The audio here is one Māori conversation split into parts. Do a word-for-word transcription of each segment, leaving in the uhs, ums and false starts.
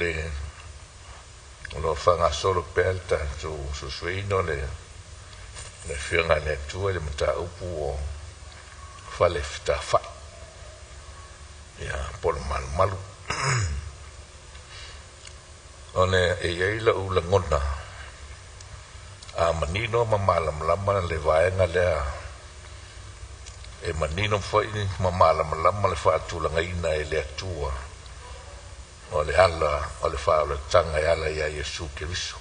le lo fanga solo pelta tu su suino le le fianga le tu le mata upu o fale fta fa ya por mal malu one e ai la u la ngona a manino mamala lama le vaenga le e manino foi mamala lama le fa tu la ngaina e le tua o le ala o le fa le tanga e ala ia Yesu Keriso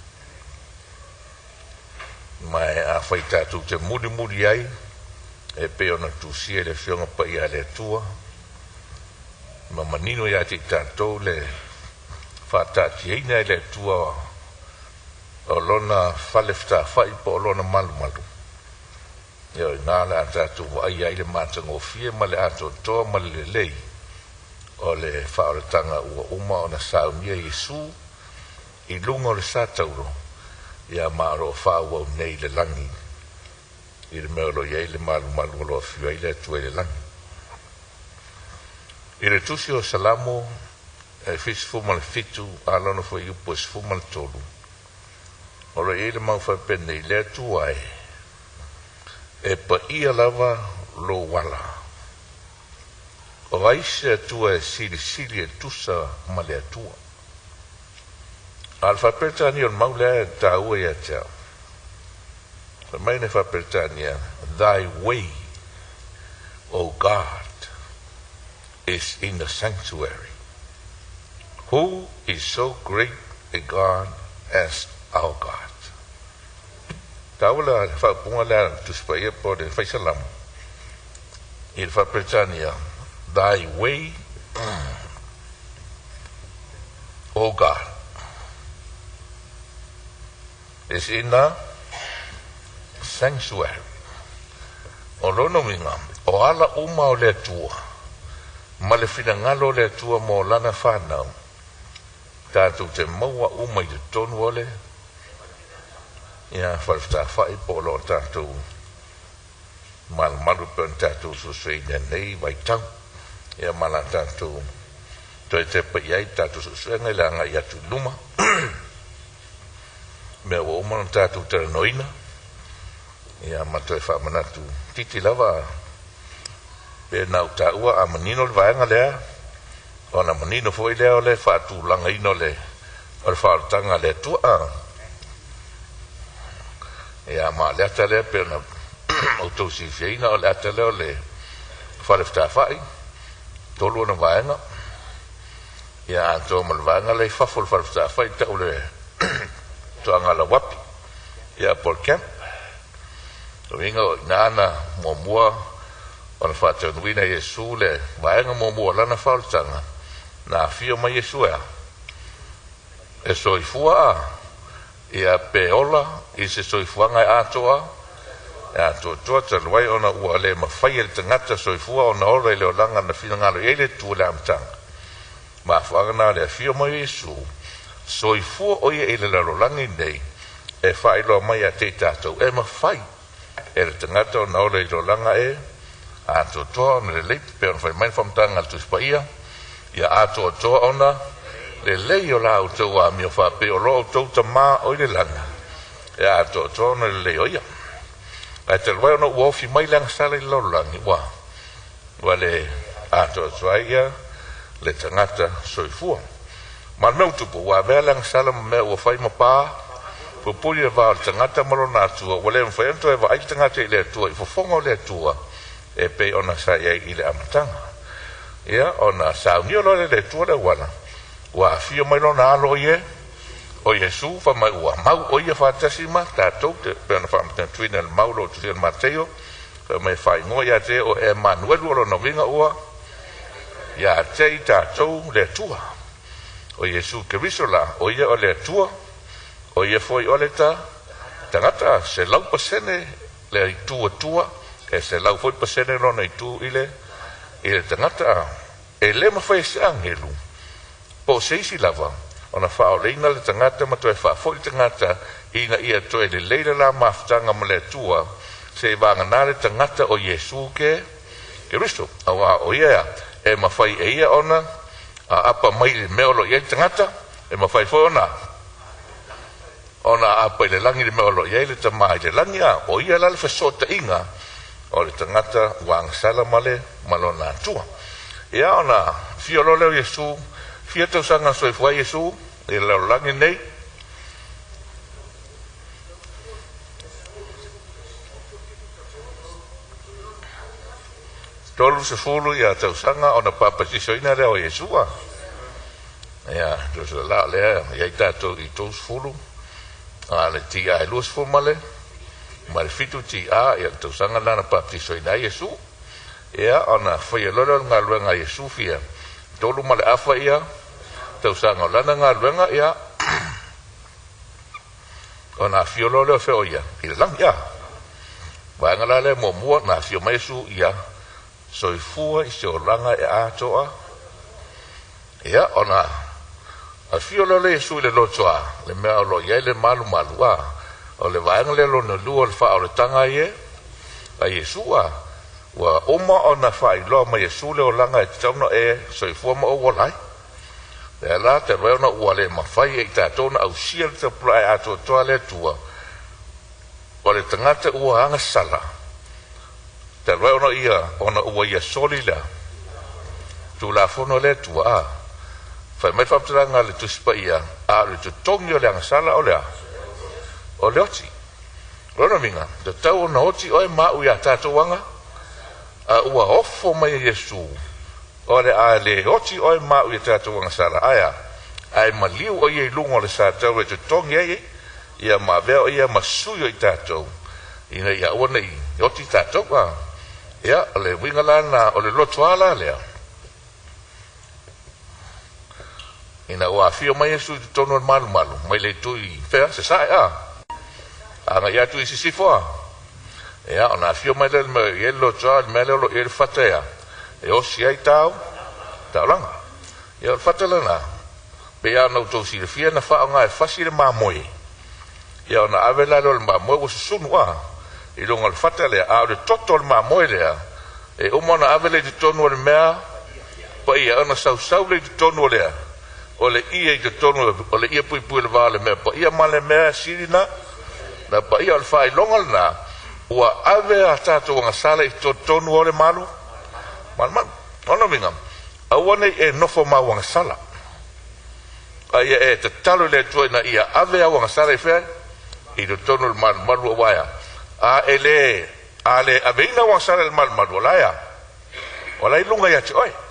mai a foi tatu te mudi mudi ai e pe ona tu sia le fionga pa ia le tua ma manino ia te tatou le fa tati ina le tua o lona falefta fai po lona malu malu yo na la tatu ai ai le matango fie ma le ato to ma le lei o le fa o tanga ua uma ona saunia Yesu i lungo le satauro ia maro fa o nei le langi i le melo ia le malu malu lo fio ile tu le langi i le tusi o salamo e fis fuma le fitu alona fo i pos fuma le tolu o le ile mau fa penne le tu ai e pa ia lava lo wala o aise tua e sili sili e tusa ma le tua alfa pertani on maule ta ue ya tau fa mai ne fa pertani thy way O God is in the sanctuary. Who is so great a God as our God? Taula fa punga la tu spaia po de fa salam. Il fa pretania thy way O God is in the sanctuary. O lono minga o ala uma o le tua ma le finangalo le tua mo lana whanau tātou te maua uma i te tonu ole ia whalifta whai polo tātou mal malu pen tātou suswei nei vai tau ia mala tātou toi te pa iai tātou suswei ngai langa i atu luma mea wa umana tātou tera noina ia matoi whamanatu titi lava pe nau ta ua a manino le vaenga lea o na manino foi lea o le whaatu langa ino le o le whaatanga le tua ia ma le ata lea pe na o tau si fiaina o le ata lea o le whalefta whai tolu na vaenga ia anto ma le vaenga le whafo le whalefta whai tau le tuanga la wapi ia por camp o inga o nana mua mua o na whātau nuina Yesu le vaenga mua mua lana whautanga na fio ma Yesu ea e soifua a ia pe ola i se soifuanga e atoa e atoa toa te luai o na ua le mawhai e le tangata soifua o na ora i leo langa na fina ngalo e le tu le amtanga ma whaangana le fio ma Yesu soifua o ia i le larolangi nei e whailo mai a te tātou e mawhai e le tangata o na ora i leo langa e ato toa me le leipi pe ona fai mai whamtanga tu spaia ia ato toa ona le lei o la au tau a mi o wha pe o lo tau ta maa o le langa e ato toa ona le lei o ia a te lwai ona uofi mai langa sala i lau langi wa wa le ato toa ia le tangata soifua ma meu tupu wa vea langa sala ma mea ua fai ma paa pupuri e vaa tangata marona atua wa le mwhai anto e va ai tangata i le atua i fofonga o le atua e pe ona sa ia i le amatanga ia ona sa unio lo le tua le wana wa fio mai lo na alo ye o Yesu fa mai wa mau o ia fa tasima ta to pe ona fa mten twina el mau lo tu el Mateo fa mai fa ngo ya te o Emmanuel lo no vinga ua ya te ta to le tua o Yesu Keriso la o ia o le tua o ia foi o le ta tangata se lau pasene le tua tua e se lau foi pasene lo nei tu ile ile tangata e le ma fai se angelu po se isi lava ona fa o leina le tangata ma toi fa foi tangata ina ia toi le leila la maftanga ma le tua se vanga na le tangata o Yesu ke Kristo awa o ia e ma fai e ia ona a apa mai le mea lo iai tangata e mawhai whaona ona apa i le langi le mea lo iai le tamai le langi a o ia lale whasota inga o le tangata wang sala male malona tua ia ona fiolo leo Yesu fia tau sanga soifua Yesu e leo langi nei tolu se fulu ia tau sanga ona papasiso ina leo Yesua ia tu se la lea ia i tato i tau fulu a le ti a luas fu male ma le fitu ti a ia tau sanga lana papasiso ina Yesu ia ona fai lolo ngā luenga Yesu fia tolu male afa ia tau sanga lana ngā luenga ia ona fio lolo feo ia i le lang ia wanga lale mo mua na fio maesu ia soifua i se oranga e atoa ia ona a fio lolo Yesu i le lotoa le mea lo ia le malu malu a o le vaenga le lo na lua le faa o le tanga ie a Yesua wa oma ona fai lo ma Yesu le o langa e tauna e soifua ma o walai le la te reona ua le mawhai e tatona au sia le te plai ato toa le tua o le tangata ua anga sala te reona ia ona ua ia soli la tu la fono le tua a fai mai whaptaranga le tuspa ia a le tutongi o le anga sala o le a o le oti rona minga te tau ona oti oe mau ia tato wanga a ua ofo mai Yesu o le a le oti oe mau ia tato wanga sala aia ai maliu o ia ilungo le sa tau e tutongi e ia ma veo ia masuyo i tato ina ia ua nei oti tato wa ia le winga lana o le loto ala lea ina ua fio mai Yesu i tono malu malu mai le tui fea se sae a anga ia tui sisifoa ia ona fio mai le me ye loto ala me le lo e le fatea e osi ai tau tau langa ia le fatalana pe ia nau tau si le fia na faa nga e fasi le mamoe ia ona avela le mamoe o susunu a i longa le fatale a le toto le mamoe lea e umona avele te tonu le mea pa ia ana sau sau le te tonu lea o le ia i te tonu o le ia pui pui le vale mea pa ia male mea sirina na pa ia le fai longa le na ua ave a tato wanga sala i to tonu o le malu mal mal ona minga a wane e nofo ma wanga sala a ia e te talo le tua na ia ave a wanga sala i fea i te tonu le malu malu a waya a ele ale aveina wang sala le mal mal walaya walai lunga ya ti oi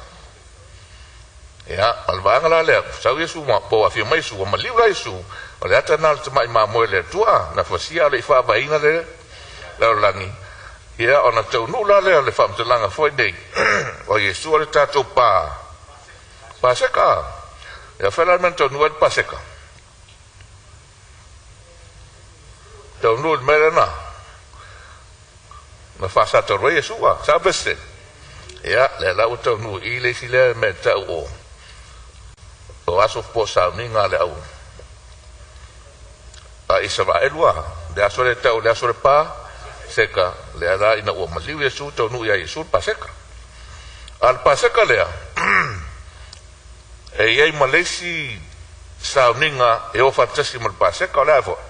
ya alvanga la le sau Yesu ma po afirma Yesu ma liu Yesu ole ata na te mai ma mo le tua na fasia le fa vaina le la langi ya ona tau nu la le le fam te langa foi dei o Yesu le tato pa paseka ya fela men to nu el paseka tau nu el merena ma fasa to re Yesua sa beste ya le la uto nu ile sile meta o o aso po sa ninga le au a Israel wa de aso le tau le aso le pa seka le ala ina o maliu Yesu to nu ya Yesu paseka al paseka le e ye malesi sa ninga e o fatasi mal paseka le fo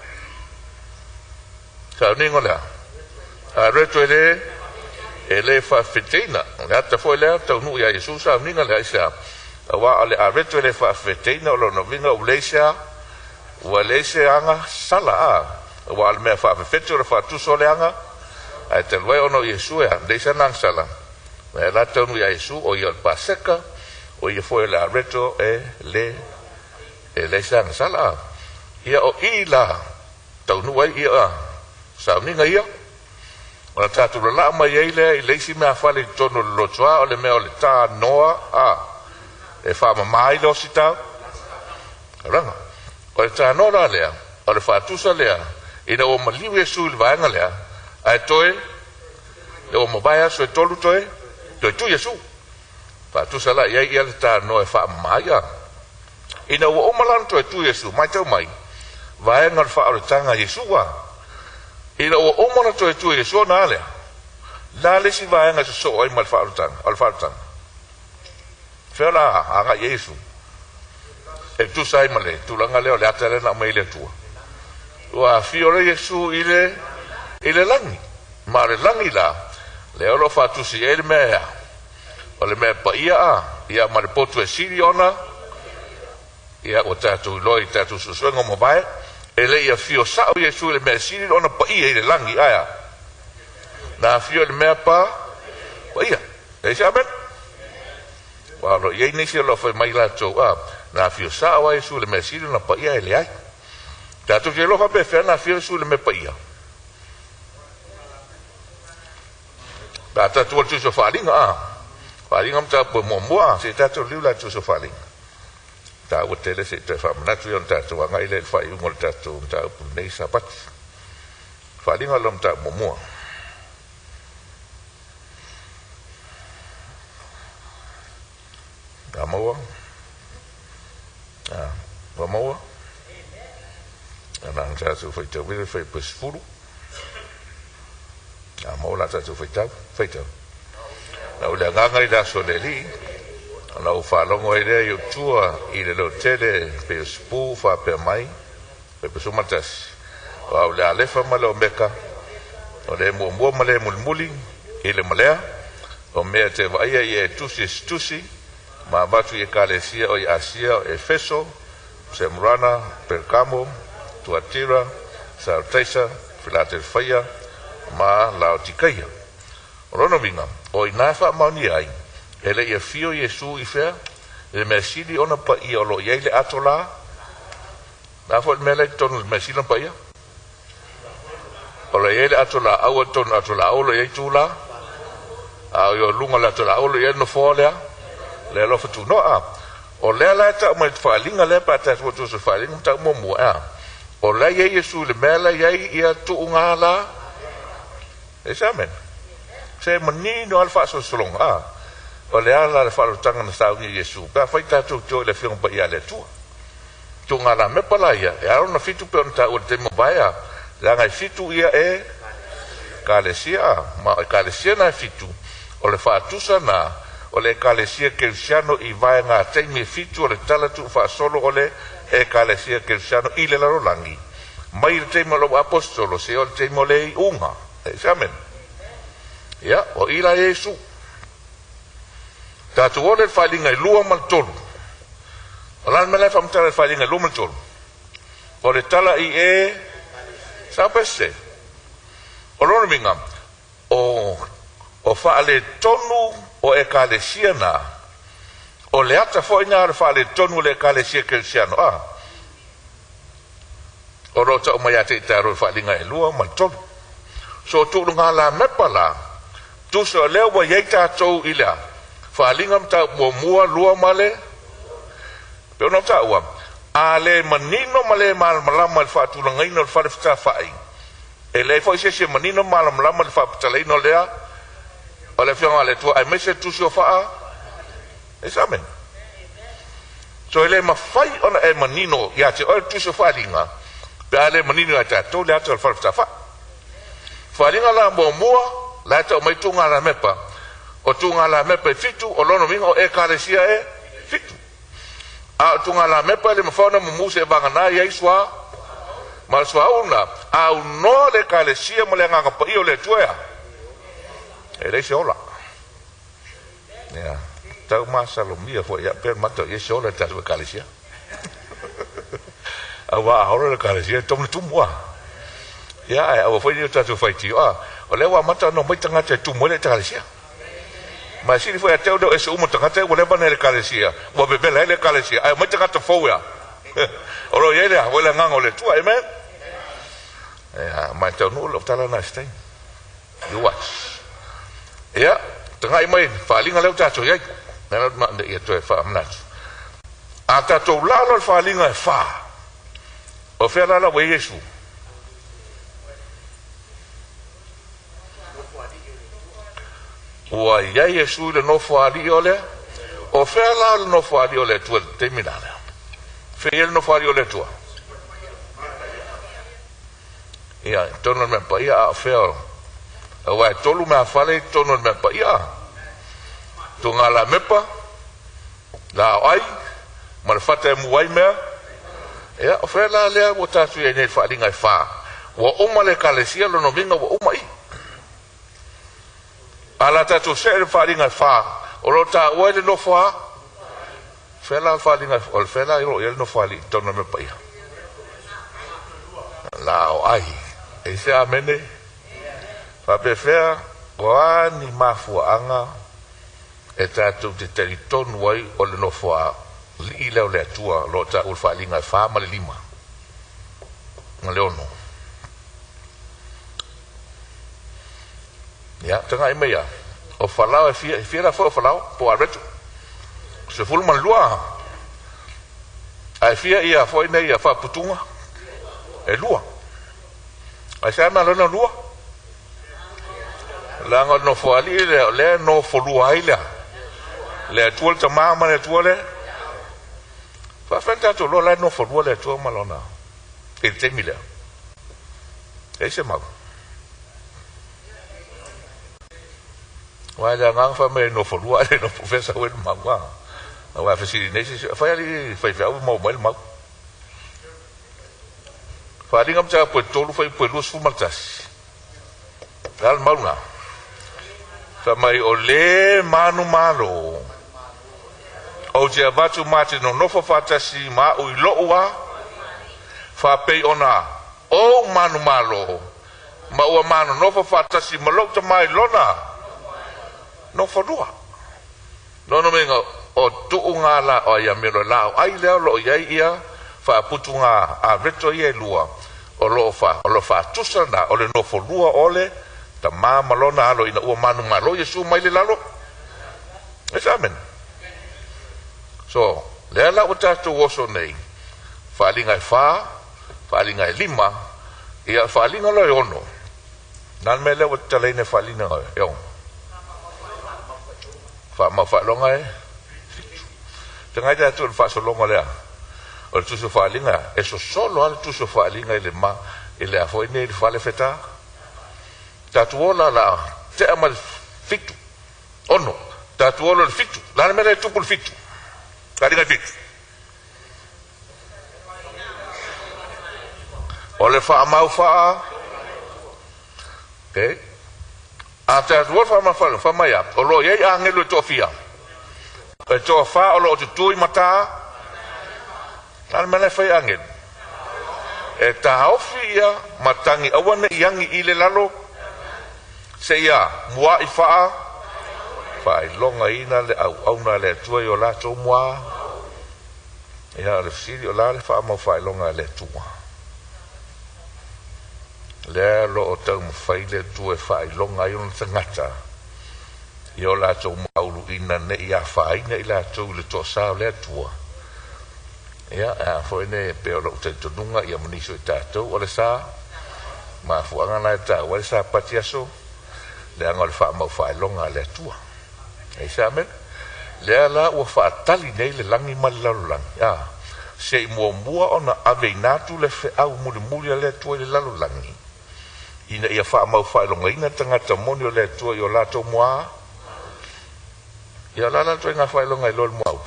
sa ninga le a reto ele ele fa fetina la ta foi le ta nu ya Jesus a ninga le isa wa ale a reto ele fa fetina lo no vinga ulesia wa lesia anga sala wa al me fa fetina fa tu soleanga a te lo ono Yesu ya de sana sala la ta nu ya Jesus o yo paseka o yo foi la reto e le ele sana sala ia o ila ta nu ai ia sa ninga ia ona tatu la mai ele i leisi me afale tono lo toa o le me o le ta noa a e fa mai lo sita ranga o le ta noa le o le fa tu sa le ina o maliu Yesu le vanga le ai toe le o mo vai so tolu toe to tu Yesu fa tu sa la ia ia le ta noa e fa mai a ina o malan to tu Yesu mai tau mai vai ngal fa o le tanga Yesu wa ina o omona to tu e so na le la le si va nga so ai mal fa utan al fa utan fela anga Yesu e tu sai male tu langa leo le atare na mai le tua wa fiore Yesu ile ile langi ma le langi la le olo fa tu si ele mea o le mea pa ia ia ma le potu e siri ona ia o tatu loi tatu susuenga mo vai ele ia fio sao Yesu le mea siri ona pa ia ile langi aya na fio le mea pa pa ia e se amen walo ia nisi lo fa mai la to a na fio sao Yesu le mea siri ona pa ia ile ai tatu ke lo fa be fe na fio Yesu le mea pa ia tatu tu so falinga a falinga mta po momoa se tatu liula tu so falinga ta o tele se te fa na tu yon tatu nga ile fa yu ngol tatu mta po nei sapat falinga lo mta momoa Gamoa ah momoa ana nta so fa te wile fa pesfuru a mo la tatu feitau feitau na o le nganga i da so le li na o fa longo i le yo tua i le lo tele pe spu fa pe mai pe pe sumatas o le alefa ma lo meka o le mo mo ma le mulmuli i le malea o me te vai e tusi tusi ma batu e kalesia o i asia o efeso semrana pergamo tuatira sartesa filadelfia ma Laodikeia rono vinga o ina fa mauni ai ele ia fio Yesu i fea e mesili ona pa i o lo ia le atola na fo mele ton mesili pa ia o lo ia le atola au ton atola o lo ia tula a yo lunga la atola o lo ia no folea le lo fatu no a o le la ta mo fa linga le pa ta fo tu so fa linga ta mo mo a o la ia Yesu le mele ia ia tu ngala Examen. Se mani no alfa so solong ah. O le ala le falo tanga na sau ni Yesu. Pa fai tatu to le fiong pa ia le tu. Tu ngala me pala ia. E aro na fitu pe on ta o te mo baia. La ngai fitu ia e kalesia ma kalesia na fitu. O le fa tusa na o le kalesia kelsiano i vai nga te me fitu o le tala tu fa solo o le e kalesia kelsiano i le laro langi. Mai te mo lo apostolo se o te mo le unga. Examen. Ya, o ila Yesu. Tatu o le whalinga i lua mal tolu. O lan mele whamtara le whalinga i lua mal tolu. O le tala i e sapese. O lona minga, o o whaale tonu o e kalesia na. O le ata fo ina le whaale tonu le kalesia kelsiano. Ah. O rota o mai ate i taro whalinga i lua mal tolu. So tu nga la mepala tu so le wa yeta to ila fa lingam ta mo mua lua male pe no ta wa ale manino male mal malama fa tu nga ino fa fa fai e le fo se manino mal malama fa ta le no le o le fiona le tu ai mese tu so fa examen so ele ma fai ona e manino ya te o tu so fa linga pe ale manino ta to le ta fa fa Falinga la mo mua la ta mai tunga la mepa o tunga la mepa fitu o lono minga o e kalesia e fitu a tunga la mepa le mafona mo muse banga na ia iswa mal swa una a no le kalesia mo le nga pa io le tuea e le sola ya tau masa lo mia fo ya per mato e sola ta le kalesia awa ora le kalesia tom tu mua ya o foi ni tatu fai ti ah o le wa mata no mai tanga te tu mo le kalesia ma si foi até o esse uma tanga te o le bana le kalesia o bebe le kalesia ai mai tanga te fo ya o lo yele o le ngango le tu amen ya mai te no lo tala na stai you watch ya tanga mai falinga le tatu ya na ma de ya to fa amna ata to la lo falinga fa o fe la la we Yesu Wa ia Yesu le no fali ole o fela le no fali ole tu terminale fe el no fali ole tu ia tono me pa ia fe wa tolu me fale tono me pa ia tu ngala mepa la ai ma le fata mu ai me ya o fe la le o ta su e ne fa linga fa wa o ma le kalesia lo no vinga o mai ala ta tu se fa linga fa o lo ta o le no fa fe la fa linga o fe la ro e no fa li to no me pa la o ai e se amene fa pe fe o ani mafu anga e tatu te teritonu wai o le no fa li leo le atua lo ta ul fa linga fa ma le lima ma le ono ya tanga i mea o falao e fia fia la fo o falao po arretu se fulu man lua ai fia ia foi nei ia fa putunga e lua ai sa ma lona lua la ngo no fo ali le le no fo lua ai le le tuol ta mama le tuole fa fanta to lo la no fo lua le tuo malona e te mile e se ma wa la ngang fa me no fo lua le no professor wen ma wa wa fa si ne si fa ali fa fa mo mo ma fa ringam cha po tolu fa po lu su maltas dal mauna fa mai o le manu malo o je vatu mate no no fa fatasi ma o lo wa fa pe ona o manu malo ma o manu no fa fatasi ma lo ta mai lona no fa lua no no menga o tu nga la o ya melo la ai le lo ya ia fa putunga a reto ye lua o lo fa o lo fa tusana o le no fa lua ole ta mama lona alo ina ua manu malo yesu mai le lalo amen so le la o tatu oso nei fa linga fa fa linga lima ia fa linga lo ono nan mele o tale ne fa linga yo fa ma fa longa e tanga ja tu fa so longa le o tu so fa linga e so solo al tu so fa linga le ma ele a foi ne fa le feta tatuola la te amal fitu ono tatuola le fitu la mele tu pul fitu kadi ga fitu ole fa mau fa okay ata tuola fa ma fa fa maya o lo ye angelo tofia e to fa o lo tu mata la mele fa angel e ta ofia matangi awana yangi ile lalo se ia mua i faa fai longa ina le au au na le tua yo la to mua ia le fili o la le faa mau fai longa le tua le lo o tau mu fai le tua fai longa i on tangata yo la to mua ulu ina ne ia fai ne ila to le to sa le tua ia a foi ne pe o lo te tonunga ia maniso i tatou o le sa ma fuanga na ta o le sa patiaso le angol fa mo fa longa le tua e sa men le la o fa tali nei le langi malalu lang ya se mo mua ona ave natu le fe au mu le mulia le tua le lalu langi ina ia fa mo fa longa ina tanga tamonio le tua yo la to moa ya la la to nga fa longa lo mo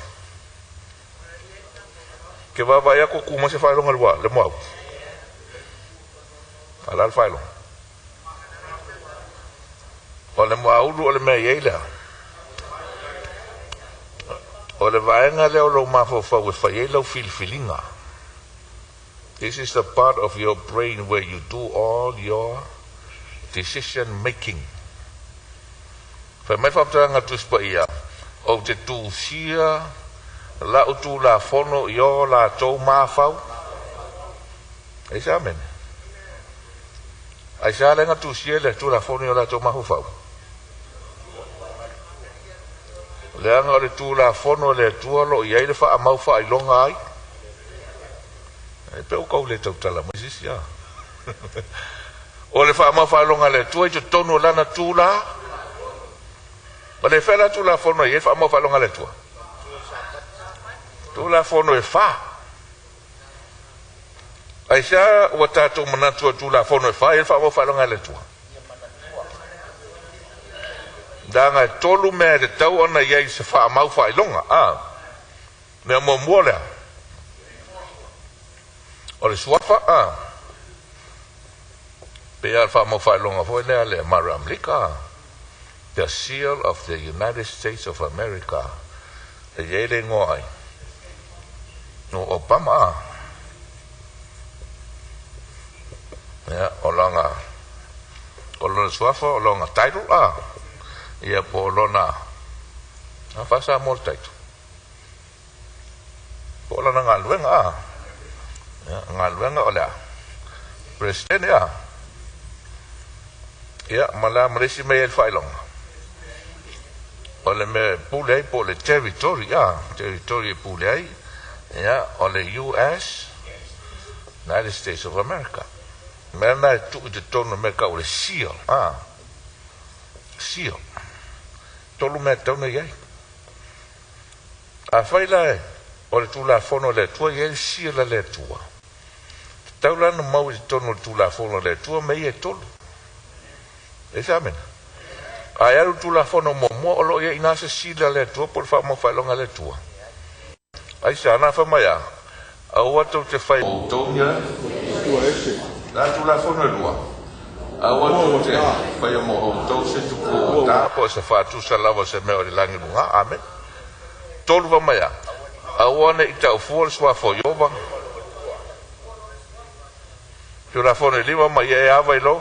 ke va va ya ko kuma se fa longa lo le mo ala fa longa ole maulu ole me yela ole vaenga le lo mafo fa with fa yelo feel feelinga this is the part of your brain where you do all your decision making fa me fa tanga tu spa ia o te tu sia la utu la fono yo la to mafau examen ai sa lenga tu sia le tu la fono yo la to mafau le anga le tu la fono le tu lo ia le fa mau fa i longa ai e pe o ko le tau tala mo sis ya o le fa mau fa longa le tu e tono lana tu la ma le fa la tu la fono ia fa mau fa longa le tu tu la fono e fa ai sa o tatu mana tu tu la fono e fa ia fa mau fa longa le tu danga tolu me de tau ona ye se fa mau fa longa ah me mo mo le o le suafa a pe alfa mo fa longa fo le le maram lika the seal of the United States of America e yele ngoi no Obama ya olanga olona suafa olonga title a ia po lona a fasa mo title po lona ngalwenga a ya ngalwenga ola president ya ya mala mresi me el failong ole me pulei po le territory ya territory pulei ya ole U S United States of America mena tu de tono me ka ole seal ah seal tolu me tono ye a faila ole tu la fono le tu ye seal le tua taula no mau tono tu la fono le tua me ye tolu esamen ayaru tu la fono mo mo lo ye ina se seal le tua por fa mo fa longa le tua ai sa na fa maya a wato te fai tonya tua ese la tu la fono lua a wato te fai mo o to se tu ko ta po se fa tu sa lava se me o langi lunga amen tolu va maya a wona ita o fuol swa fo yova tu la fono liva ma ye ava lo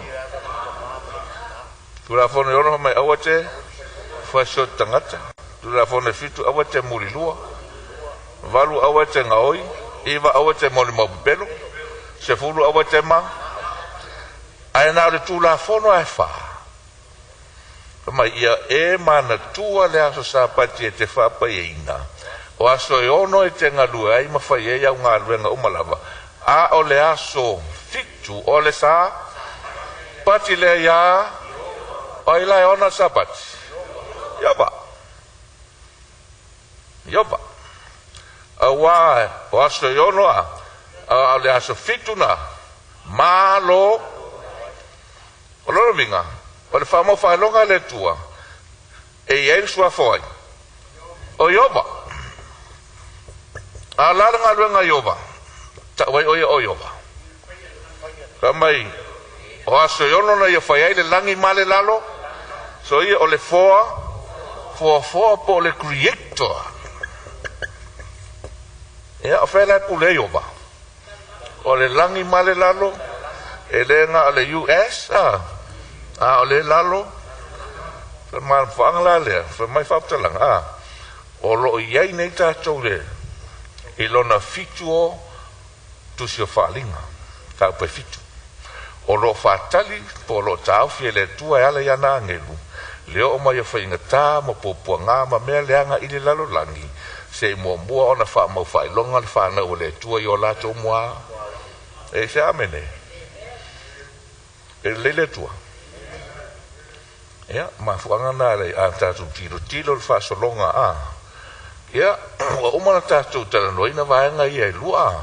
tu la fono yo no mai awate fa so tangata tu la fono fitu awate muri lua valu awate ngaoi iva awate moli mobelo se fulu awate ma ai na tu la fono ai fa ma ia e mana tua le aso sapati te fa pa ina o aso ono e te ngalu ai ma fa ye ya nga renga umalava a o le aso fitu o le sa pati le ya o ila ona sapati yoba yoba awa o aso ono a a le aso fitu na malo o lo minga o le famo fa longa le tua e ye sua foi o yoba a la nga luenga yoba ta wai o o yoba kamai o aso yono na ye fai le langi male lalo so ye o le foa foa foa po le creator e a fela pu le yoba o le langi male lalo e le nga le U S a a o le lalo fa mal fangla le fa mai fa talang a o lo ye nei ta tole e lona fituo tu se falinga ta pe fitu o lo fatali po lo tau fiele tua ala ya na ngelu leo o mai fa inga ta mo po po nga ma me le anga ile lalo langi se mo mo ona fa mo fa longa fa na o le tua yo la to mo e se amene e le le tua ya ma fuanga na le a ta tu tiro tiro fa so longa a ya o mana ta tu ta no ina va nga ye lua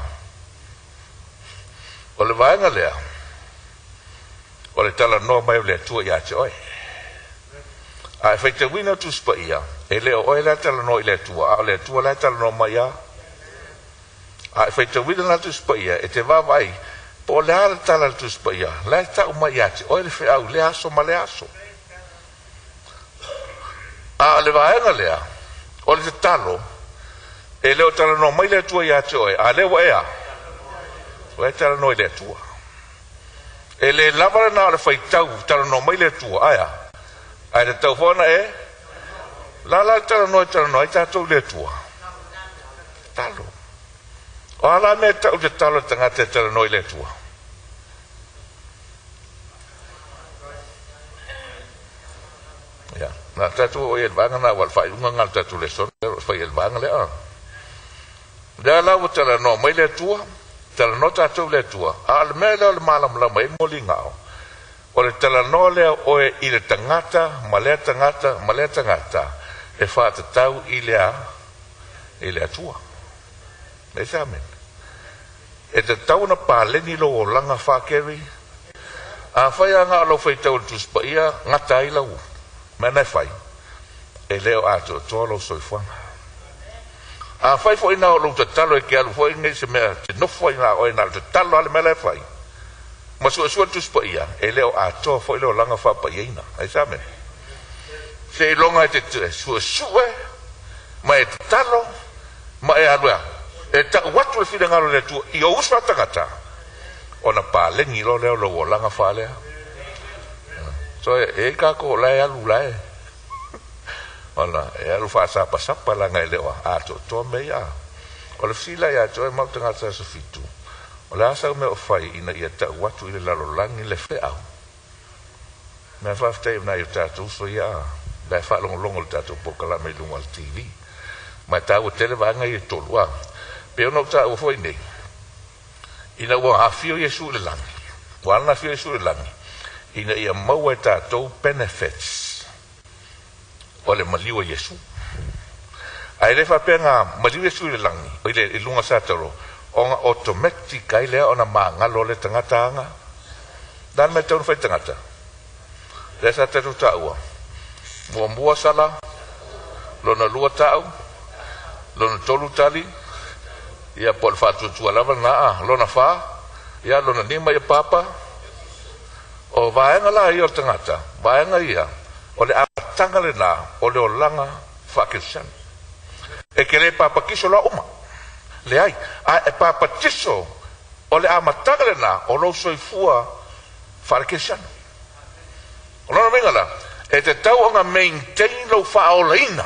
o le va nga le o le tala no mai le tu ya choi a fe te wina tu spa ia e le o le tala no le tu a le tu le tala no mai ya a fe te wina tu spa ia e te va vai po le ala tala tu spa ia le ta o mai ya o le fe au le aso ma le aso a le va nga le o le talo e leo tala no mai le tua ya choe a le wa ea o e tala no le tua e le lava na le fai tau tala no mai le tua aya ai le tau fona e la la tala no tala no ai tatu le tua talo o ala me tau te talo tanga te tala no le tua ya na tatu o el banga na wal fai unga ngal tatu le son fai el banga le a da la tala no mai le tua tala no tatu le tua al me le malam la mai molingao o le tala no le o e ile tangata male tangata male tangata e fa te tau ile a ile tua me samen e te tau na pale ni lo langa fa keri a fai anga lo fai tau tu spa ia ngata ila u me na fai e leo ato tolo soi fanga a fai fo ina o lo talo e ke alu fo ngai se me te no fo ina o ina te talo ale mele fai ma so so tu spa ia e leo a to fo leo langa fa pa ina ai sa me se longa te so so ma e talo ma e alu e ta watu le fide ngalo le tu i o usa tangata ona pa le ni lo leo lo langa fa le so e ka ko la ya lu la e ona e alu fa sa pa sa pa la ngai leo a to to me ya o le fila ya to e ma tanga sa so fitu o la sa me o fai ina ia ta watu ile la lo langi le fe au me fa fte na ia ta tu so ya da fa long long ta tu po kala me lungal T V ma ta o tele va ngai to lua pe no ta o foi nei ina wa afio yesu le langi wa na afio yesu le langi ina ia mau e ta to benefits o le maliwa yesu ai le fa penga maliwa yesu le langi o le ilunga sa toro onga automatic kai le ona manga lo le tangata anga dan me tonu fai tangata le sa te tuta ua mua mua sala lona lua tau lona tolu tali ia pol fatu tua lava na lona fa ia lona nima ia papa o vaenga la ia o tangata vaenga ia o le atanga le na o le olanga fakisan e ke le papa kiso la uma le ai a e papa tiso o le amatanga le na o lo soifua fakisan o lona mengala e te tau nga maintain lo faolaina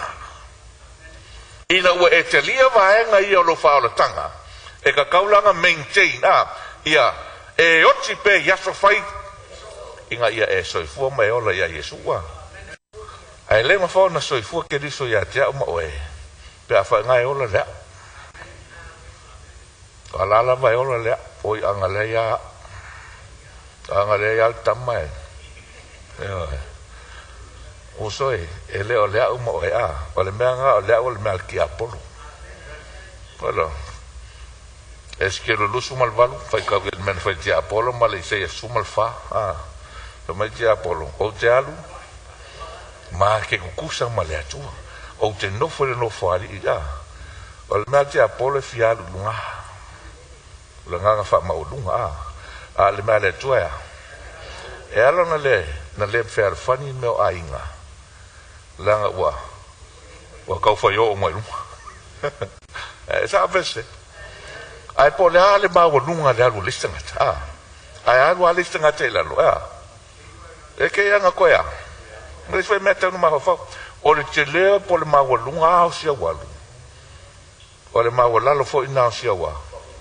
ina ua e te lia vaenga ia o lo faolatanga e ka kaulanga maintain a ia e oti pe yaso fai inga ia e soifua mai ola ia Yesua ai le ma fona soifua ke riso ia te au ma oe pe a wha ngai ola lea alala mai ola lea oi anga lea anga lea al tamai o soe e leo lea uma oe a o le mea nga o lea o le mea ki apolo wala eske lo lusu mal valu fai ka vel men fai ti apolo ma le se sumal fa ah to mai ti apolo o te alu ma ke kukusa ma le atua o te no fo le no fo ali ia o le mea ti apolo fi alu lunga le nga fa ma o lunga a le mea le tua e ala na le na le fer fani me o ainga langa wa wa kau fa yo mai lunga e sa vese ai po le ale ma o lunga le alu listanga ah ai alu listanga te la lo ah e ke anga ko ya me foi meta no ma fa o le tele po le ma o lunga o sia wa o le ma o la lo fo ina o sia wa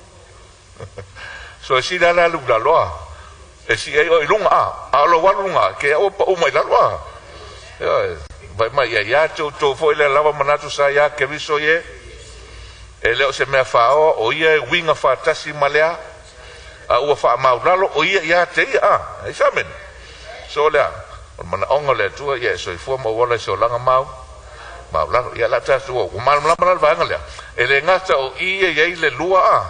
so si la la lu la lo e si e o lunga a a lo wa lunga ke o o mai la lo e vai mai ya ya to to fo le lava manatu sa ya ke viso ye e leo se me fa o o ia winga fa tasi malea a o fa maulalo o ia ya te a e samen so le mana onga le tu ye so fo mo wala so langa mau maulalo ya la ta so o mal mal mal va ngale e le ngata o ia ye le lua a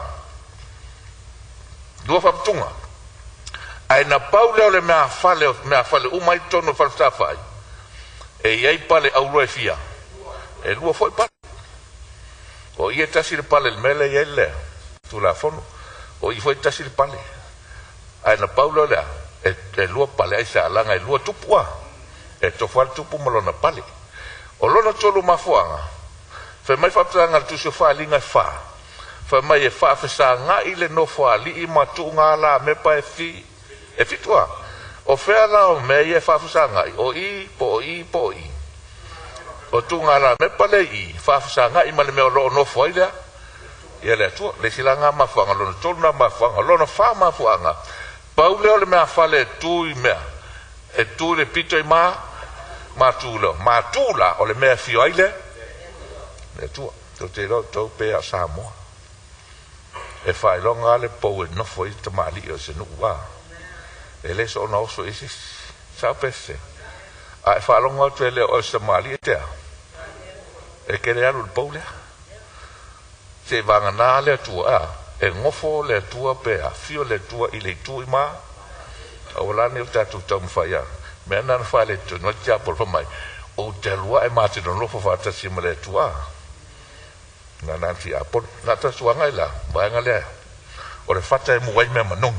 lua fa tunga ai na paule le me afale me afale o mai tono fa sta fai e ye pale au lo fia e lua foi pa o ia tasi le pale mele ia le tu la fono o i foi tasi le pale ai na paulo le e e lua pale ai sa langa e lua tupua e to fal tupu mo na pale o lona tolu mafuanga fe mai fa tanga tu so fa linga fa fa mai e fa fa sa nga ile no fa li i matu nga la me pa e fi e fi tua o fe ala o me e fa fa sa nga o i po i po i o tu ngala me pale i fa fa nga i male me lo no foi le ia le tu le silanga ma fa nga lo tu na ma fa nga lo no fa ma fa nga paule le me fa le tu i me e tu le pito i ma ma tu lo ma tu la o le me fi ai le le tu to te lo to pe a sa mo e fa lo ngale po no foi te mali o se no wa e le so no so isi sa pese a fa lo ngale le o se mali te e ke le alu paule se vanga na le tua e ngofo le tua pe a fio le tua i le tu ma o la ne ta tu tom fa ya me na fa le tu no ja por fa mai o te lua e ma te no fa fa ta si le tua na nanti apon na ta suanga ila baanga le o le fata e muai me manong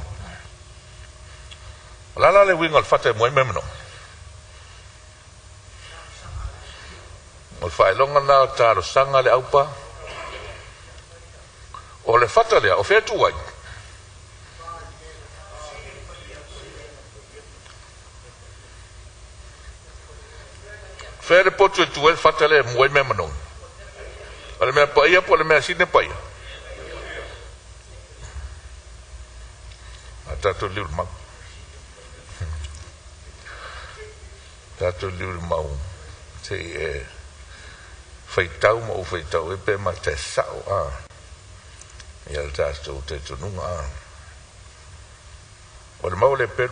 la la le winga le fata e muai me manong o fai longa na ta lo sanga le aupa o le fata le o fetu wai fere potu tu el fata le muai me manong ale me pa ia po le me sine pa ia ata to liu ma tato liu mau te e feitau mo feitau e pe ma te sao a ia tato te tununga a o le mau le per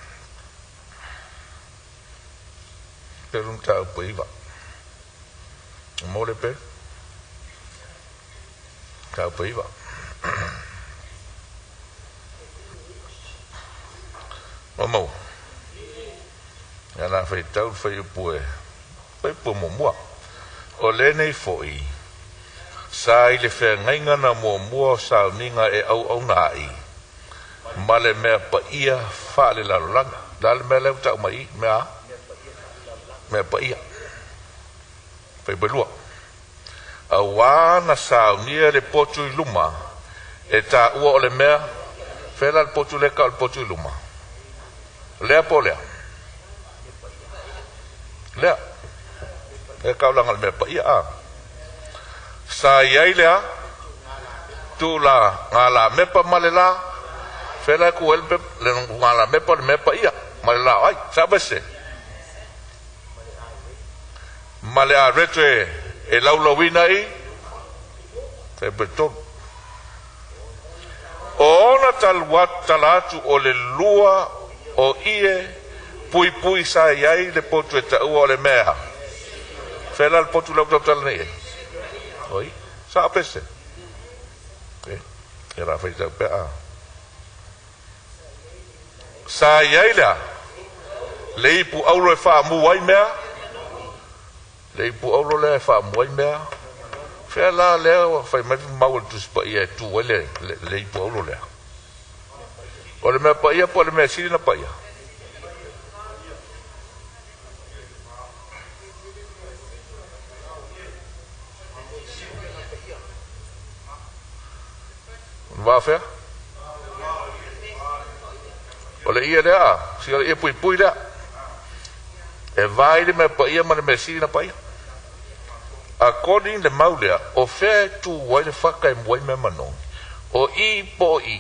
per un tau po iva mo le per tau po iva o mau ngana feitau fei pue fei po mo mua o le nei foi sa i le fe ngainga na mo mua sa ninga e au au na ai male me pa ia fa le la langa dal me le tau mai me a me pa ia fei belua a wana sa nia le potu i luma e ta ua o le mea fela le potu le ka o le potu i luma lea po lea lea e ka ulanga le mea pa ia a sa iai lea tu la ngā la mepa male la fela ku elpe le ngā la mepa le mepa ia male la ai sa bese male a retre e laulawina i e beton o ona talwat talatu o le lua o ie pui pui sa iai le potu e taua o le mea fela le potu lau tau nei oi sa apese e e ra fai tau pe a sa iai lea le ipu aulo e wha mu wai mea le ipu aulo le e wha mu wai mea fea la lea fai mai mau le tuspa ia tu wai le le ipu aulo lea o le mea pa ia po le mea siri na pa ia va fea o le ia lea si o le ia pui pui lea e vai le mea pa ia ma le mea siri na pa ia according le mau lea o fea tu wai le whaka e mwai mea manong o i po i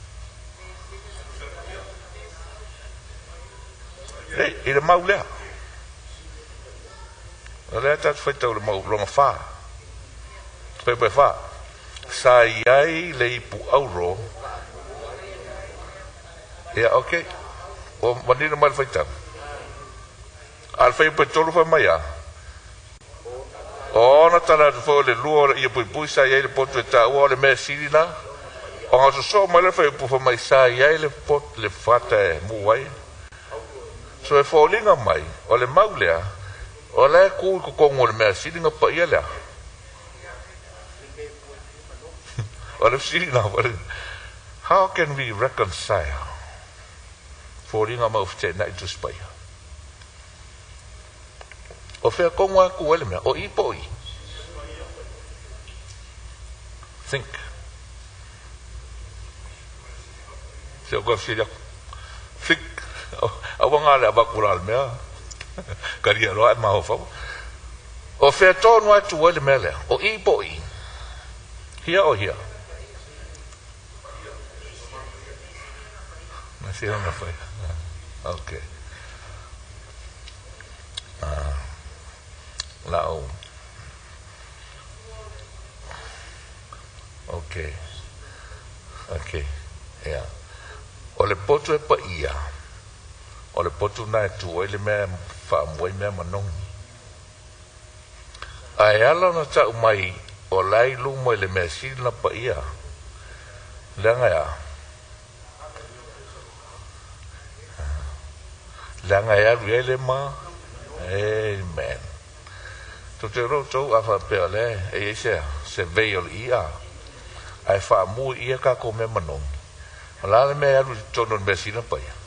Hey, i le mau lea. Lea tatu whaitau le mau longa wha. Pepe wha. Sa iai le ipu auro. Ia, ok. O manina mai le whaitau. Al whai pe tolu wha mai a. O na tana tu whau le lua ia pui pui sa iai le potu e ta ua le mea sirina. O ngā so so mai le whai pu wha mai sa iai le potu le whata e muwai. So e fōlinga mai, o le mau lea, o le kūi ko kongo le mea siringa pa ia lea. O le siringa, how can we reconcile? Fōlinga mau fite na i tuspaia. O whea kongo a kua le mea, o i po i. Think. Se o kwa siria. Think. Awanga le abakura le mea karia roa e maho fau o whea tōnu atu wale mea lea o i po i hia o hia na si hana whai ok ah, lao ok ok yeah. O le potu e pa ia o le potu na e tu le mea wha muai mea manong. Ai ala na tau mai o lai lumo le mea sila pa ia. Leanga ia. Leanga ia rui le ma. Amen. Tu te ro tau a wha pea le e eisea se veo ia ai fa mu ia ka ko me manong la le me alu tono me sina pa ia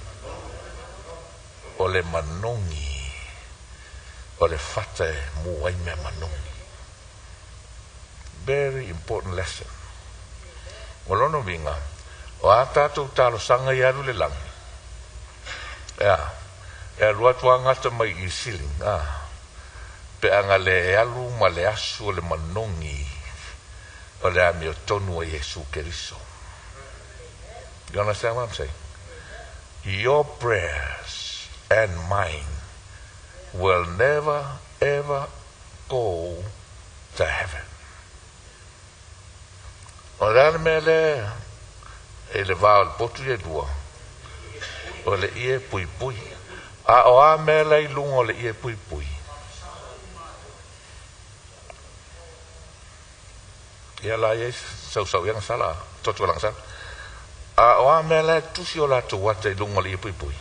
o le manongi o le fata mu ai me manongi. Very important lesson. O lono vinga o a tātou talo sanga i alu le langi ea e alua tuangata mai i siling ah. Pe anga le alu ma le asu o le manongi o le ami o tonu a Yesu Keriso. You understand what I'm saying? Your prayers and mine will never ever go to heaven. O le me le e le vao le potu e dua o le ie pui pui a o a me le i lungo le ie pui pui ia la ie sau sau yang sala totu lang sala a o a me le tusi o la tu wate i lungo le ie pui pui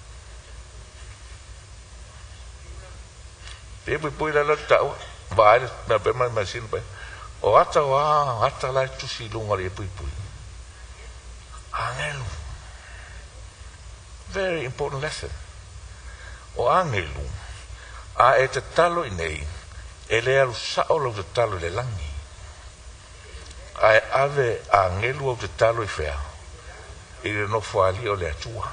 ie pui pui la la tau va ai me pe ma ma sin pe o ata wa ata la tusi lungo le ie pui pui angelu. Very important lesson. O angelu a e te talo i nei e le alu sao lau te talo i le langi a e ave angelu au te talo i fea i le nofo ali o le atua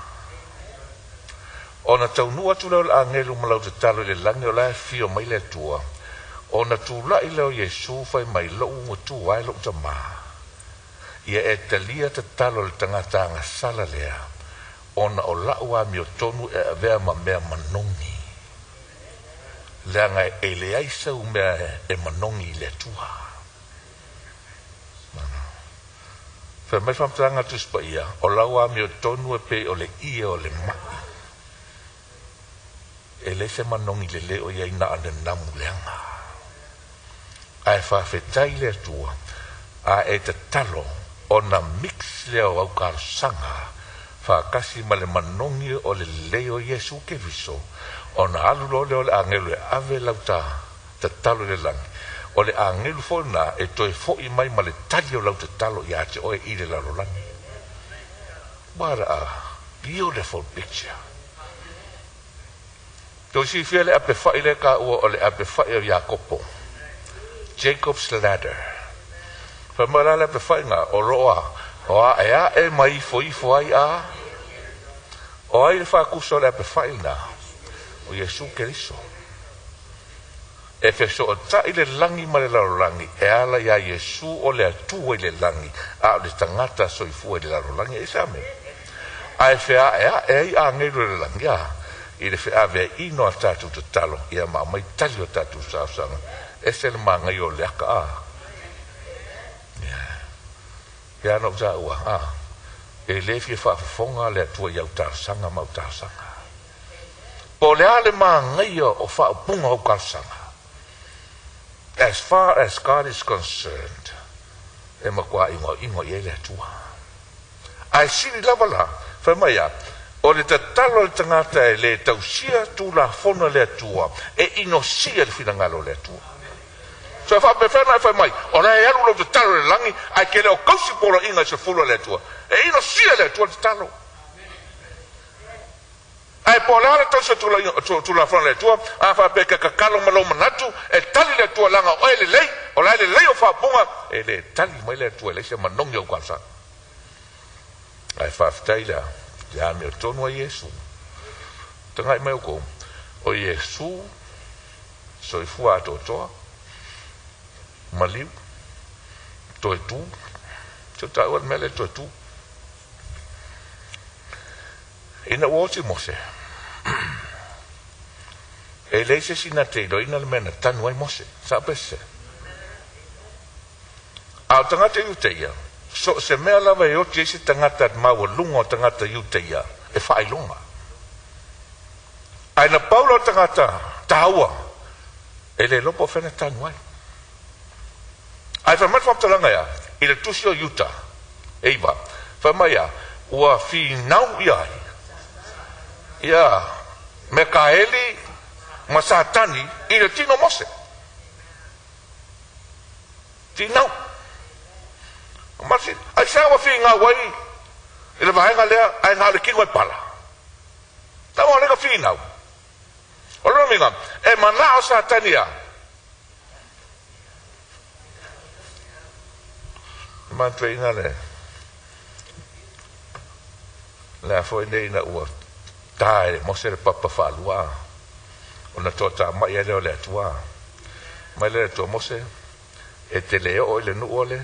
o na taunua tu lau le angelu ma lau te talo i le langi o la e fio mai le atua o na tu la i leo Yesu fai mai lau mo tu ai lau ta maa ia e talia te talo le tangata anga sala lea ona o lau a mi o tonu e avea ma mea manongi leanga e le aisa u mea e manongi le tua fa mai famtanga tu spa ia o lau a mi o tonu e pe o le ia o le mai e le se manongi le le o ia ina ane namu leanga ai fa fetai le tua a e te talo ona mix leo au karsanga fa kasi male manongi o le leo Yesu Keriso ona alu lo le angelu e ave lauta te talo le langi o le angelu fona e toi fo i mai male tali o lauta talo i ate oe i le lalo langi. What a beautiful picture. To si fia le ape fai le ka ua o le ape fai o Jacopo Jacob's ladder fa mara le ape fai nga o roa o a ea e mai fo i fo ai a o ai le fa kuso le ape fai na o Yesu Keriso e fe so o ta i le langi ma le laro langi e ala ia Yesu o le atu i le langi a le tangata so i fu i le laro langi e sa me a e fe a ea e ai a ngeiru le langi a i le fe a vea ino a tatu te talo ia ma mai tali o tatu sa sanga e se le ma ngai o le aka a ya no za ua a e le fi fa fonga le tua ia uta sanga ma uta sanga po le ale ma ngai o fa punga o ka sanga as far as God is concerned e ma kwa ingo ingo ye le tua ai si lava la fa mai a o le tatalo le tangata e le tausia tu la fona le tua e ino sia le finangalo le tua so fa pe fa fa mai ona e alu lo talo le langi ai ke le o kausi polo inga se fulo le tua e ino sia le tua talo ai pola le tosa tu la tu la fona le tua a fa pe ka kalo malo manatu e tali le tua langa o le lei o la le lei o fa bunga e le tali mai le tua le se manong yo kwasa ai fa ftaila ya mi tonu Yesu tanga mai ko o Yesu so i fu ato to maliu toi tu so ta o mele toi tu ina wosi mose e le se sinate do ina le mena tanu ai mose sa pese a tanga te uteia so se mea lava e oti ese tangata maua lungo tangata uteia e fai lunga ai na paulo tangata taua e le lopo fena tanu ai ai fa mat fa talanga ya i le tusio yuta eiva fa maya ua fi nau ia ia Mekaeli masatani i le tino mose Tinau. Masi, ai sa wa finga wai. Ila vaenga lea, ai ngā le kingoi pala. Ta mo le ka finau. O lo minga, e mana o sa tania. Man tu inga le. Le foi nei na ua. Tai, mo se le papa falua. Ona tota mai ele o le atua. Mai le atua mo se. E te leo o le nu ole.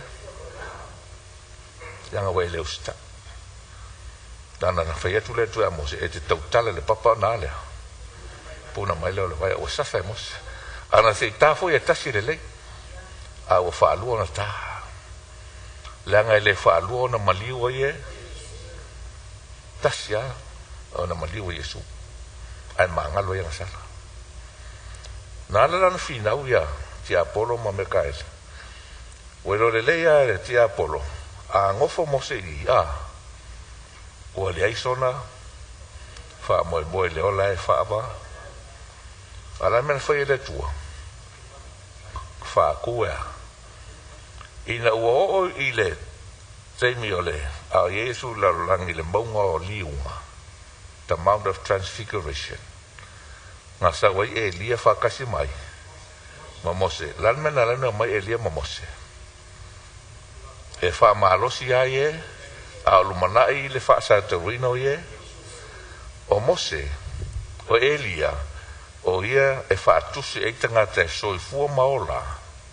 Yanga wei leo sta. Dana na fai atu le atua mo se. E te tautale le papa na lea. Puna mai leo le vai o safa mo se. Ana se ta foi e tasi le lei. A o falua na ta. Langa ele falua na maliu ye. Tasia ona maliu Yesu. Ai mangalo ya sala. Nala na finau ya ti Apollo ma Mikael. Welo le leia ti Apollo. A ngofo mo se i a. O le aisona fa mo mo le ola e fa ba. Ala men fa ile tua. Fa kuea. Ina o o ile Temi ole a Yesu la langi le maunga o liunga. The Mount of Transfiguration. Nga sa wai e lia whakasi mai. Mamose. Lan mena lana mai e lia mamose. E wha maalosi a ye. A lumanai le wha sa te rino ye. O mose. O Elia. O ia e wha atusi e tanga te soifua maola.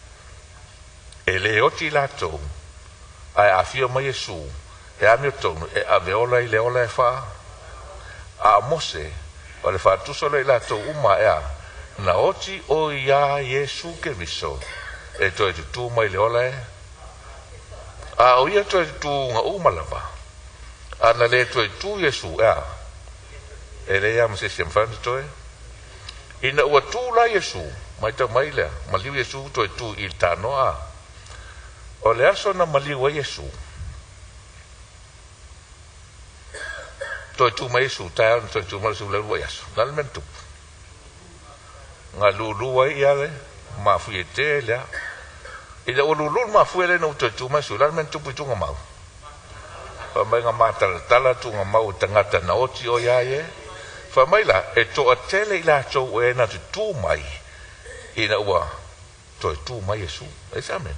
E le oti latou. Ai afia mai Yesu e amio tonu e aveola i le ola e fa a mose o le fa tuso le la to uma ea na oti o ia Yesu ke viso e to e tu mai le ola e a o ia to e tu nga uma lava a na le to e tu Yesu ea e le ia mse se mfante to e ina ua tu la Yesu mai ta mai le ma liu Yesu to e tu il tano a o le aso na maliu a Yesu. Toi tu mai Yesu, tai anu toi tu mai Yesu le rua Yesu. Nal mentu. Nga lulu ai ale, ma fui e te lea. Ida o lulu ma fui ele no toi tu mai Yesu, nal mentu pu tu nga mau. Fa mai nga matala tala tu nga mau tangata na oti o ia ye. Fa mai la, e to a tele ila to e na tu tu mai. Ina ua, toi tu mai Yesu. Esa amen.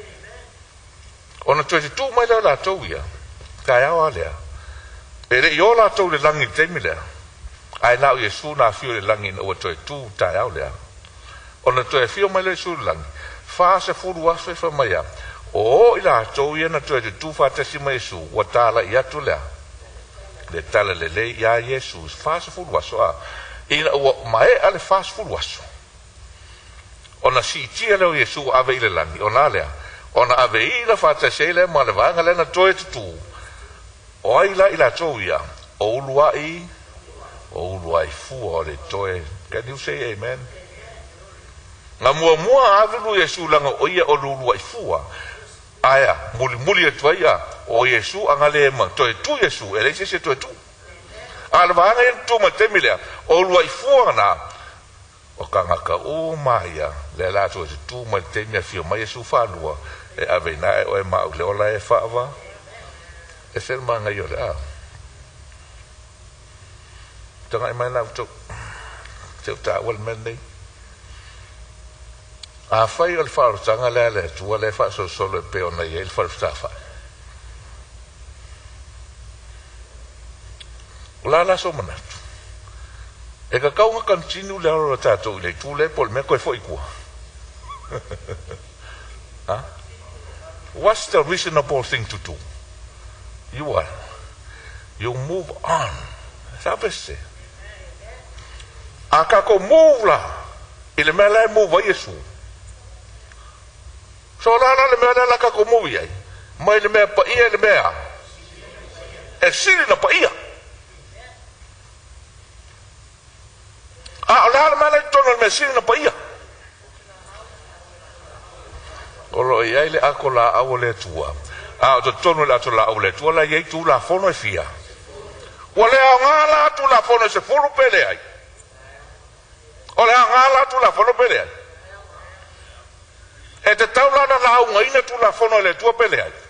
Ona toi tu mai la tau ia. Kai awa lea. E re i o la tau le langi teimi lea. Ai nao Yesu na fio le langi na ua toi tu tai au lea. Ona toi fio mai le Yesu le langi. Fa se furu aso e fa mai a. O i la tau ia na toi tu fa tesi mai Yesu. Wa tala i atu lea. Le tala le le ia Yesu. Fa se furu aso a. Ina ua mae ale fa se furu aso. Ona si tia leo Yesu ave i le langi. Ona lea. Ona ave ina fata seile ma le vanga lena toe tutu. O aila ila toia. O uluai. O uluai fua o le toe. Can you say amen? Nga mua mua avelu Yesu langa o ia o uluai fua. Aya, muli muli e tuaia. O Yesu angale ema. Toe tu Yesu. Ele se se toe tu. Ala vanga ina tu ma temilea. O uluai fua na. O kangaka o maia. Le la toe tu ma temia fio ma Yesu falua. E ave na e o ma le ola e fava e ser manga yo la tanga e mai na to te ta wal mende a fai al far tanga le le tu le fa so solo e pe ona il far sta fa la la so mana e ka ka un continue le ora tato le tu le pol me ko foi ku ha. What's the reasonable thing to do? You are. You move on. Sabe se? Aka ko move la. Ile mela move a Yesu. So la la le mela la ka ko move ai. Mai le me pa ia le mea. E sili na pa ia. Ah, la la mela tono me sili na pa ia. Olo ia ile akola awole tua. Ah, to tono la to la awole tua la ye tu la fono e fia. Wale ngala tu la fono se fulu pele ai. Ole ngala tu la fono pele ai. e te taulana la au ngaina tu la fono le tua pele ai.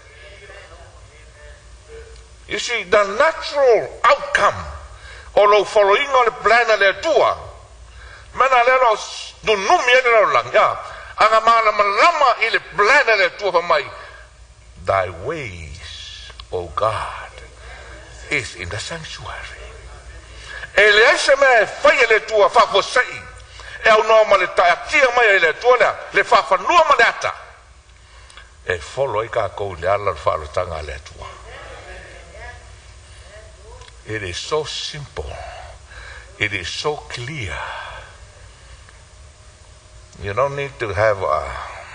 You see, the natural outcome o lo following o le plana le tua mana le ro du numi e le lang ya anga mana malama i le plana le tua fa mai. Thy ways, O God, is in the sanctuary. E le ese me fai le tua fa fosei e au no ma le taia kia mai le tua le le fa fa nua ma le ata e follow i ka kou le ala fa lo tanga le tua. It is so simple. It is so clear. You don't need to have a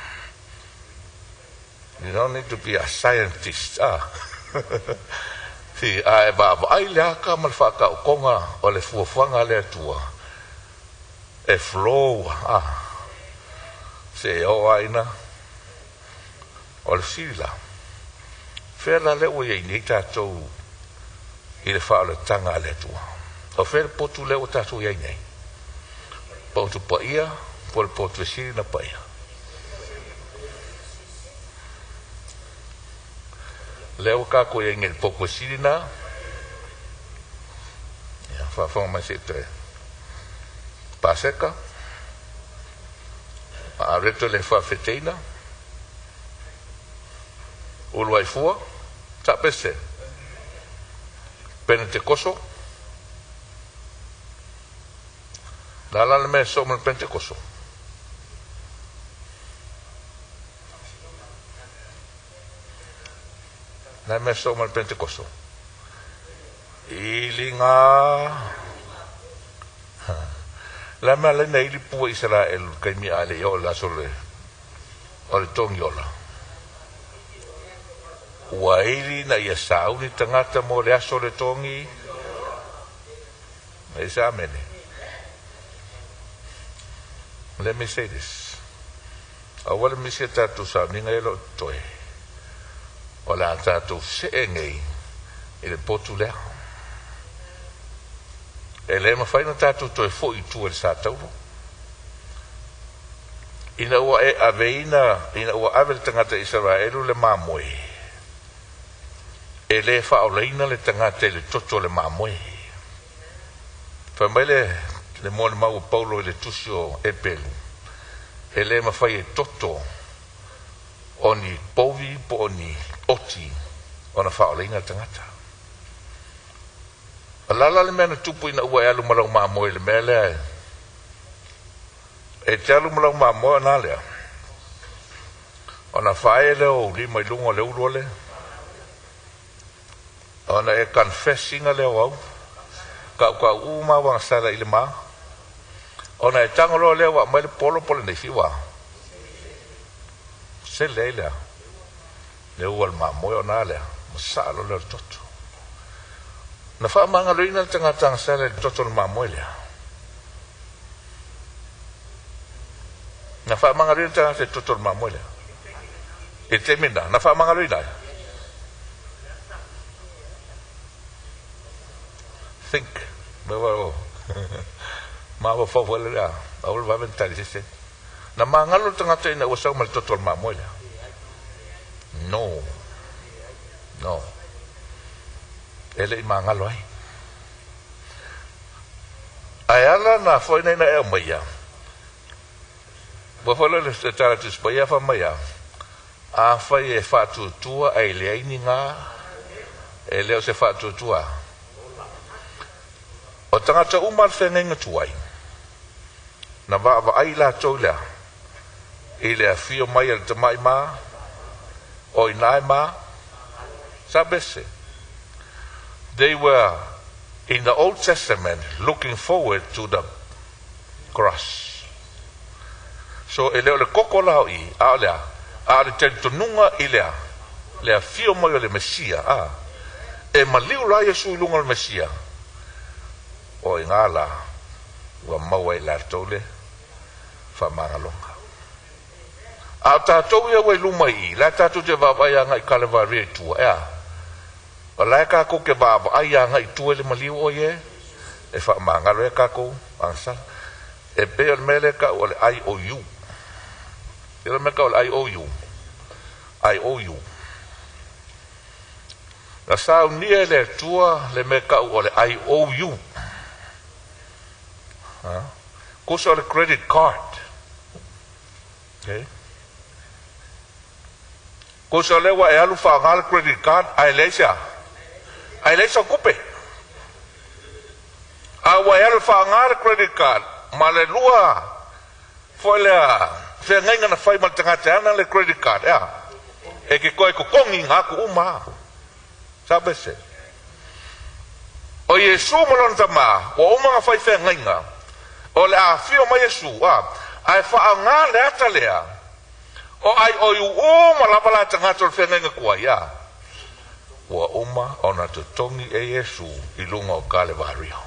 you don't need to be a scientist. Ah. Si ai ba ai le aka mal fa ka konga o le fuafanga le tua e flow ah se o aina o le sila fela le o ye ni ta to i le fa le tanga le tua o fer potu le o ta so ye nei potu pa ia por potu si na pa ia leo ka ko ye ngel poku sirina ya fa fa ma se tre paseka a reto le fa feteina o lo ai fua ta pese penete koso la la me so me penete koso na me so mal pentecosto ilinga la mala nei li pu Israel kai mi ale yo la sole o le tongiola wa ili na ia sauni tangata mo le aso le tongi e sa mene. Let me say this. Awal mi se tatu sa ninga elo toe o la tatu se engei i le potu lea e le ma whaina tatu toe fo i tu e sa tauro ina ua e aveina ina ua ave le tangata Israelu le mamoe e le wha o leina le tangata le toto le mamoe wha mai le le mo le mau Paulo le tusio e pelu e le ma whai e toto oni povi po oni oti ona fa olinga tangata alala le mena tupu ina ua alu malau mamoe le mele e te alu malau mamoe na lea ona fae le o lima ilungo le urole ona e confessinga le o au ka ka uma wang sala ile ma ona e tangolo le wa mai le polo polo nei fiwa se leila le ual mamoe ona lea masalo le toto na fa manga loina tanga tanga sala le toto le mamoe lea na fa manga loina tanga le toto le mamoe lea e temina na fa manga loina think me va ma va fa voler la aul va ventare se na manga lo tanga te na usa mal toto le mamoe lea no no ele mangalo ai ayala na foi nei na e mai bo folo le tara tu spoia fa mai a fai e fa tu tua ai le ai nga ele o se fa tu tua o tanga ta umar fenenga tuai na va va ai la tola ele a fio mai al mai ma o inai ma sabese. They were in the Old Testament looking forward to the cross. So ele o le koko lao i a lea a le tentonunga i lea lea fio mai o le Mesia a e maliu la Yesu i lunga le Mesia o i ngala ua maua i lartole fa mangalonga a tātou ia wai luma i la tātou te vavai a ngai Kalvari tua ea o la e kako ke vavai a ngai tua le maliu o ye e wha mangalo e kako angsa e pe o mele ka o le ai o yu Ila me ka o le I O U. I O U. Na sao nia le tua le me ka o le I O U. Ha? Kusa le credit card. Okay. Kusa le wa e alu whaangala credit card, ai leisa. Ai leisa kupe. A wa e alu whaangala credit card, ma le lua, foi lea, whea ngainga na whai ma tangate ana le credit card, ea. E ke koe ko kongi ngā ku uma. Sabe se. O Yesu malon tama, o uma ngā whai whea ngainga, o le a whio ma Yesu, a, ai whaangala le ata lea, o ai o yu o malapala tangata o whea ngainga kua, ia. Ua uma o na tutongi e Yesu i lunga o kale vario.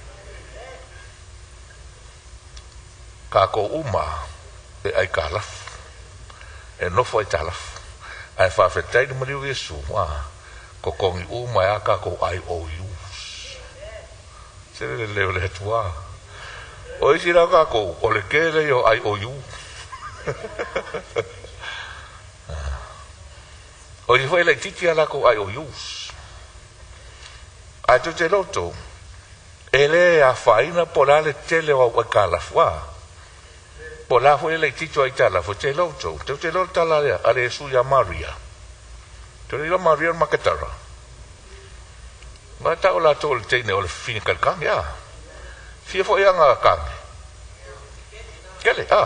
Ka ko uma e ai kalaf e nofo e talaf ai whawhetai ni mariu Yesu wa ko kongi uma e a ka ko I O U sere le leo le tua o isi rau ka ko o le kele o I O U o i fwai le titi ala ko I O U ai tu te loto e le a whaina po la le tele o a kalaf wa po la fo le tito ai tala fo te loto te te lo tala ale su ya Maria te lo Maria maketara ma ta ola tol te ne o le fini kal kan ya fie fo ya nga kan kele ah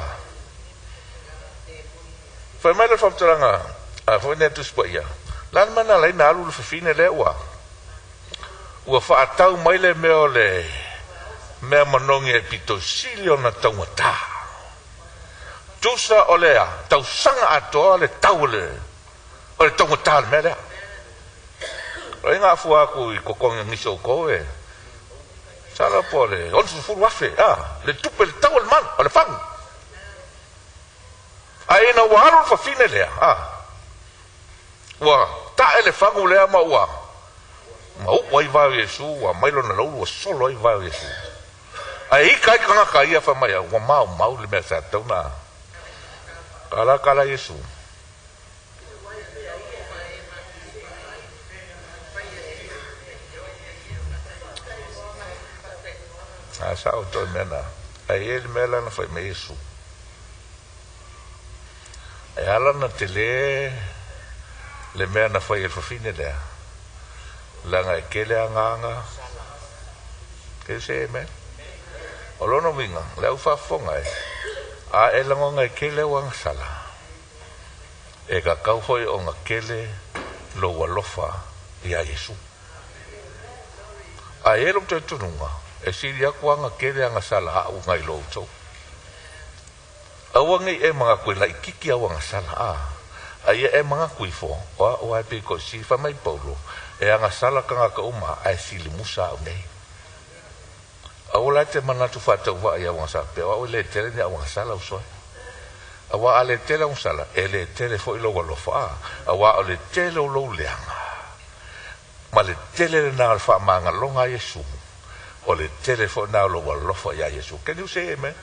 fo mai le fo tranga a fo ne tu spo ya lan mana le na lu fine le wa wa fa tau mai le me o le me manongi e pitosilio na tangata tusa o lea, tau sanga atoa le tau le, o le tonga tal me lea. O inga fua aku i kokonga niso koe, sala po le, onsu furu wafe, ah, le tupe le tau le man, o le fangu. A ina waharu fa fine lea, ah. Wa, ta ele fangu lea ma ua. Ma uwa i vau Yesu, wa mailo na laulu, wa solo i vau Yesu. A ika i kanga ka ia fa maya, wa mau mau le mea sa tau na. Kala kala Yesu. Asa o to mena. Ai ele mela na foi me Yesu. Ai ala na tele le mena na foi el fine le. La nga kele anga. Ke se me. Olono vinga, le ufa fonga e. A e lango ngai kele wang sala. E ka kau hoi o nga kele lo walofa i a Yesu. A e lom te tununga, e siri aku anga kele anga sala a u ngai lo utou. A wangi e mga koe la ikiki a wanga sala a. A ia e mga koe fo, o a pe ko si fa mai paulo, e anga sala kanga ka uma a e sili musa au nei. Aula te manatu fata wa ia wang sa pe wa le tele ni wang sala usoi awa ale tele wang sala ele tele fo ilo lo fa awa ale tele lo leanga ma le tele na fa manga longa Yesu o le tele fo na lo lo fa ya Yesu can you say amen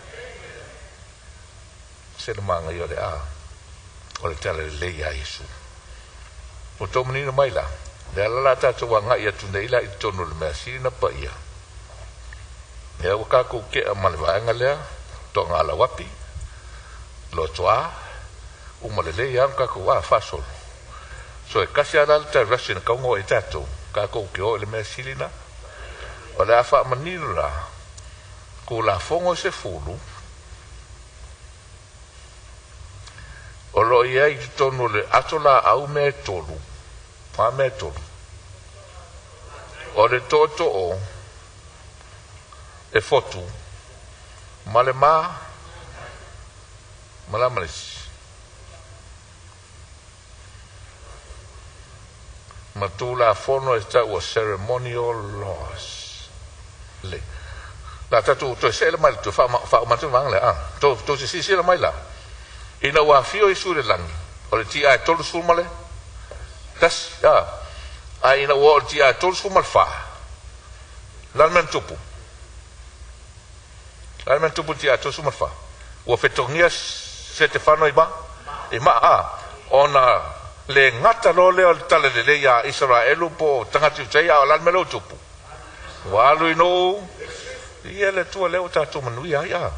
se le manga yo le a o le tele le ya Yesu o to mani no mai la le la ta to wanga ia tu nei la i tonu le masi na pa ia e o ka ko ke malvanga le to ngala wapi lo toa o malele ya ka ko wa fasol so e kasi ala ta rasin ka ngo e tato ka ko ke o le mesilina o la fa manila ko la fongo se fulu o lo ia i tonu le atola au me tolu pa me tolu o le toto o e fotu male ma mala malis matula fono e ta o ceremonial laws le la tatu to se le mal to fa fa ma tu mang le ah to to si si le mai la ina wa fio i sure lang o le ti ai tolu sul male tas ya ai ina wa ti ai tolu sul mal fa l'almen tupu l'almen tupu ti ai tolu sul mal fa o fetongia se te fa noi ba e ma a ona le ngata lo le tale le le ya Israelu po tangatu te ya la melo tupu walu ino ia le tu le uta tu manu ya ya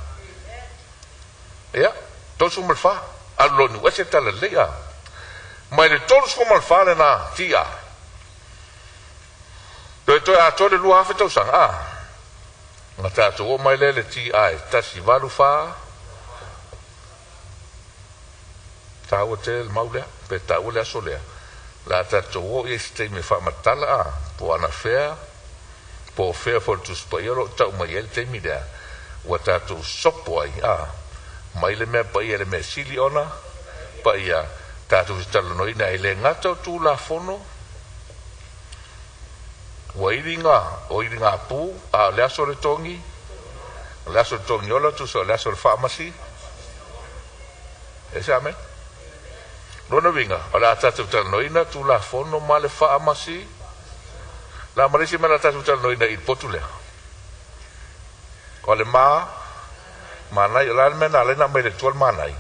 ya to su malfa allo ni wese tale le ya mai le to su malfa le na tia to to a to le lu afa to sang a ngata to o mai le le ti ai ta si valu fa ta o te maule pe ta o le solea la ta to o este me fa matala a po ana fea po fea for tu spaiolo ta mai el te mi da o ta to sopo ai a mai le me pa ile me siliona pa ia ta to talo no ina ile ngata tu la fono wairinga oiringa pu a le aso le tongi le aso le tongi ola tu so le aso le pharmacy esame Rona vinga, ala tatu tala noina tu la fono male fa amasi. La marisi mala tatu tala noina il potulea. Ole ma, manai ala mena ale na mele tual manai.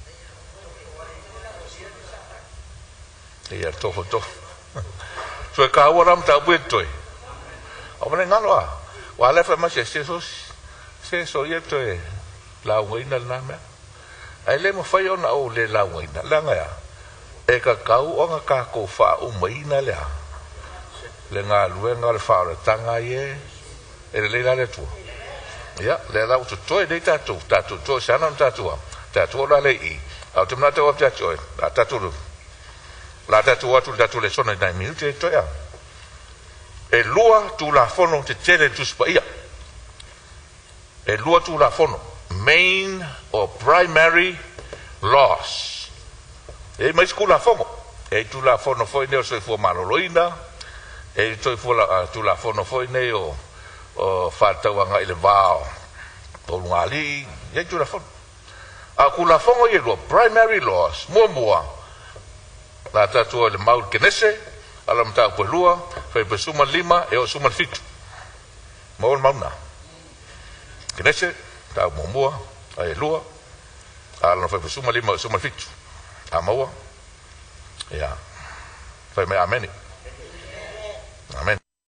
Ia toho toho. Sue ka waram ta buetoi. Omane ngalo a. Wa le fa masi se so se so yeto e la ngoina na me. Ai le mo fai ona o le la ngoina. La nga e ka kau o nga ka ko fa o maina lea le ngā luenga le whaara tanga ie e le leila le tua ia le lau tu toi nei tatu tatu toi sana tatua tatu la le i au te mnate o tatu e la tatu la tatu atu tatu le sona nai minuti e toi a e lua tu la fono te tele tu spa ia e lua tu la fono main or primary loss e mai skula fongo e tu la fono foi ne o so fu maloloina e tu fu la tu la fono foi ne o o falta wanga ile vao o ngali e tu la fono a kula fongo ye lo primary loss mo mo la tatu le maul kenese ala mta po lua foi pe suma lima e o suma fitu mo mauna kenese ta mo mo ai lua ala foi pe suma lima o suma fitu Amaua. Ya. Fai me ameni. Amen.